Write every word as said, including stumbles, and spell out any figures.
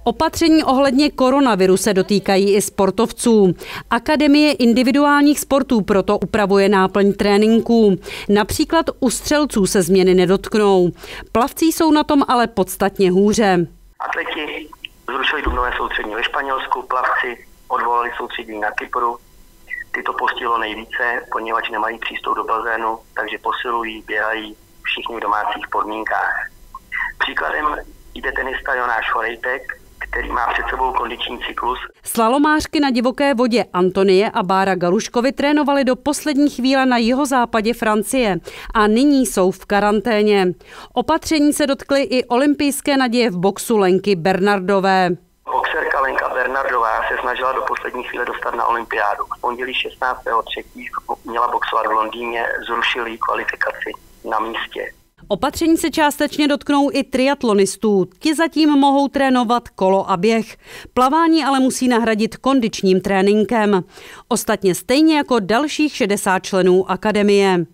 Opatření ohledně koronaviru se dotýkají i sportovců. Akademie individuálních sportů proto upravuje náplň tréninků. Například u střelců se změny nedotknou. Plavci jsou na tom ale podstatně hůře. Atleti zrušili dubnové soustředění ve Španělsku, plavci odvolali soustředění na Kypru. Tyto postihlo nejvíce, poněvadž nemají přístup do bazénu, takže posilují, běhají všichni v domácích podmínkách. Příkladem jde tenista Jonáš Horejtek, který má před sebou kondiční cyklus. Slalomářky na divoké vodě Antonie a Bára Galuškovi trénovali do poslední chvíle na jihozápadě Francie a nyní jsou v karanténě. Opatření se dotkly i olympijské naděje v boxu Lenky Bernardové. Boxerka Lenka Bernardová se snažila do poslední chvíle dostat na olympiádu. V pondělí šestnáctého třetího měla boxovat v Londýně, zrušili kvalifikaci na místě. Opatření se částečně dotknou i triatlonistů. Ti zatím mohou trénovat kolo a běh. Plavání ale musí nahradit kondičním tréninkem. Ostatně stejně jako dalších šedesát členů akademie.